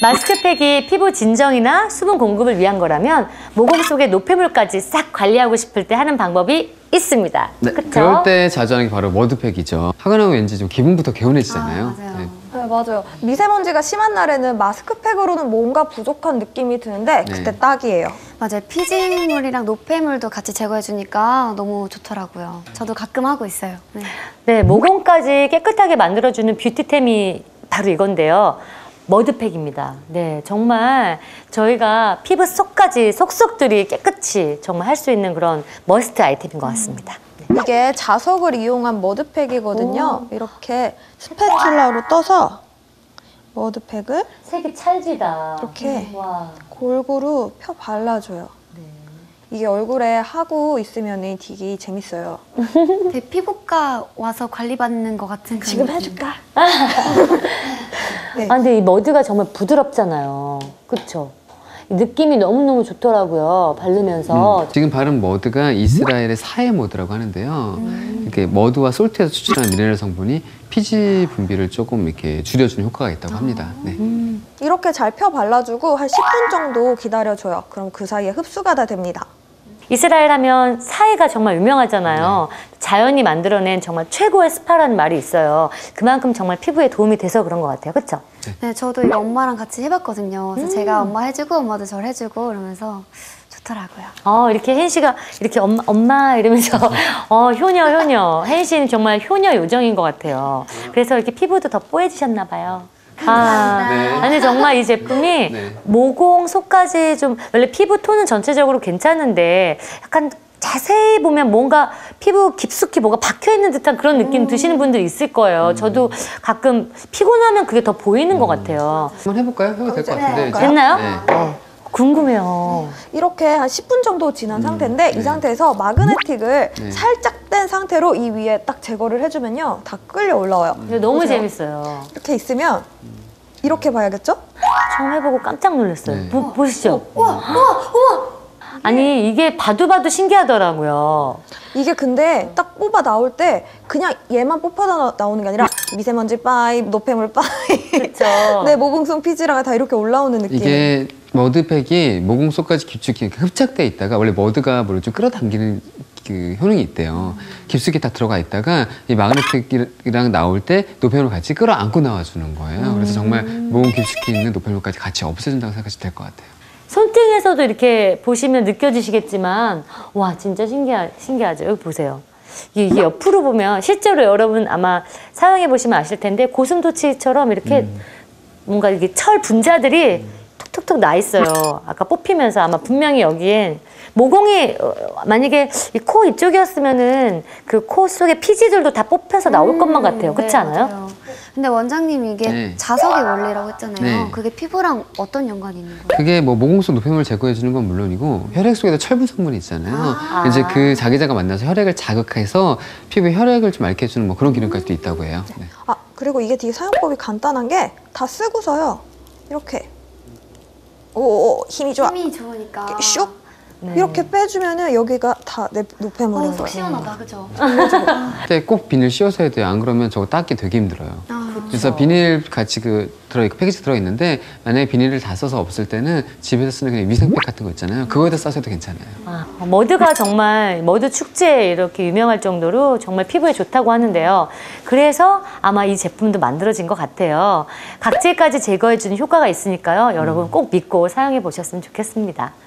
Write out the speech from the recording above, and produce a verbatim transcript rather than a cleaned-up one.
마스크팩이 피부 진정이나 수분 공급을 위한 거라면 모공 속의 노폐물까지 싹 관리하고 싶을 때 하는 방법이 있습니다. 네, 그쵸? 그럴 때 자주 하는 게 바로 머드팩이죠. 하고 나면 왠지 좀 기분부터 개운해지잖아요. 아, 맞아요. 네. 네, 맞아요. 미세먼지가 심한 날에는 마스크팩으로는 뭔가 부족한 느낌이 드는데 네. 그때 딱이에요. 맞아요. 피지물이랑 노폐물도 같이 제거해주니까 너무 좋더라고요. 저도 가끔 하고 있어요. 네. 네, 모공까지 깨끗하게 만들어주는 뷰티템이 바로 이건데요. 머드팩입니다. 네, 정말 저희가 피부 속까지 속속들이 깨끗이 정말 할 수 있는 그런 머스트 아이템인 것 같습니다. 네. 이게 자석을 이용한 머드팩이거든요. 오. 이렇게 스패츌라로 떠서 머드팩을 색이 찰지다. 이렇게 와. 골고루 펴 발라줘요. 네. 이게 얼굴에 하고 있으면 되게 재밌어요. 되게 피부과 와서 관리받는 것 같은 그런 지금 느낌. 해줄까? 네. 아, 근데 이 머드가 정말 부드럽잖아요. 그쵸? 느낌이 너무너무 좋더라고요. 바르면서. 음, 지금 바른 머드가 이스라엘의 사해 머드라고 하는데요. 음. 이렇게 머드와 솔트에서 추출한 미네랄 성분이 피지 분비를 조금 이렇게 줄여주는 효과가 있다고 합니다. 네. 음. 이렇게 잘 펴 발라주고 한 십 분 정도 기다려줘요. 그럼 그 사이에 흡수가 다 됩니다. 이스라엘 하면 사해가 정말 유명하잖아요. 네. 자연이 만들어낸 정말 최고의 스파라는 말이 있어요. 그만큼 정말 피부에 도움이 돼서 그런 것 같아요. 그렇죠? 네, 저도 이거 엄마랑 같이 해봤거든요. 그래서 음. 제가 엄마 해주고 엄마도 절 해주고 그러면서 좋더라고요. 어, 이렇게 혜인 씨가 이렇게 엄마, 엄마 이러면서 어, 효녀, 효녀. 혜인 씨는 정말 효녀 요정인 것 같아요. 그래서 이렇게 피부도 더 뽀얘지셨나 봐요. 아, 네. 아니 정말 이 제품이 네. 모공, 속까지 좀 원래 피부 톤은 전체적으로 괜찮은데 약간 자세히 보면 뭔가 피부 깊숙이 뭐가 박혀있는 듯한 그런 느낌 드시는 분들이 있을 거예요. 음. 저도 가끔 피곤하면 그게 더 보이는 것 같아요. 한번 해볼까요? 해도 될 것 같은데. 이제. 됐나요? 네. 어, 궁금해요. 이렇게 한 십 분 정도 지난 음, 상태인데 네. 이 상태에서 마그네틱을 네. 살짝 뗀 상태로 이 위에 딱 제거를 해주면요. 다 끌려 올라와요. 이거 너무 보세요. 재밌어요. 이렇게 있으면 이렇게 봐야겠죠? 처음 해보고 깜짝 놀랐어요. 네. 보, 보시죠. 우와, 우와, 우와. 아니 이게 봐도 봐도 신기하더라고요. 이게 근데 딱 뽑아 나올 때 그냥 얘만 뽑아 나- 나오는 게 아니라 미세먼지 빠이, 노폐물 빠이 그렇죠. 네, 모공성 피지랑 다 이렇게 올라오는 느낌. 이게 머드팩이 모공 속까지 깊숙이 흡착돼 있다가 원래 머드가 물을 좀 끌어당기는 그 효능이 있대요. 깊숙이 다 들어가 있다가 이 마그네틱이랑 나올 때 노폐물을 같이 끌어안고 나와주는 거예요. 그래서 정말 모공 깊숙이 있는 노폐물까지 같이 없애준다고 생각하시면 될 것 같아요. 손등에서도 이렇게 보시면 느껴지시겠지만 와 진짜 신기하, 신기하죠. 여기 보세요. 이게, 이게 옆으로 보면 실제로 여러분 아마 사용해 보시면 아실 텐데 고슴도치처럼 이렇게 음. 뭔가 이게 철 분자들이 톡톡톡 나 있어요. 아까 뽑히면서 아마 분명히 여기엔 모공이 어, 만약에 이 코 이쪽이었으면은 그 코 속에 피지들도 다 뽑혀서 나올 것만 같아요. 그렇지 네, 않아요? 맞아요. 근데 원장님 이게 네. 자석의 원리라고 했잖아요. 네. 그게 피부랑 어떤 연관이 있는 거예요? 그게 뭐 모공 속 노폐물을 제거해주는 건 물론이고 혈액 속에도 철분 성분이 있잖아요. 아. 이제 그 자기자가 만나서 혈액을 자극해서 피부에 혈액을 좀 맑게 해주는 뭐 그런 기능까지도 있다고 해요. 네. 아, 그리고 이게 되게 사용법이 간단한 게 다 쓰고서요. 이렇게 오, 힘이 좋아. 힘이 좋으니까. 이렇게 슉 네. 이렇게 빼주면은 여기가 다 내 노폐물인 어, 속 거예요. 시원하다, 그죠? 그때 꼭 비닐 씌워서 해야 돼요. 안 그러면 저거 닦기 되게 힘들어요. 아, 그래서 비닐 같이 그 들어있고 패키지 들어있는데 만약에 비닐을 다 써서 없을 때는 집에서 쓰는 그냥 위생팩 같은 거 있잖아요. 그거에다 싸셔도 괜찮아요. 아, 머드가 정말 머드 축제에 이렇게 유명할 정도로 정말 피부에 좋다고 하는데요. 그래서 아마 이 제품도 만들어진 것 같아요. 각질까지 제거해주는 효과가 있으니까요. 여러분 꼭 믿고 사용해 보셨으면 좋겠습니다.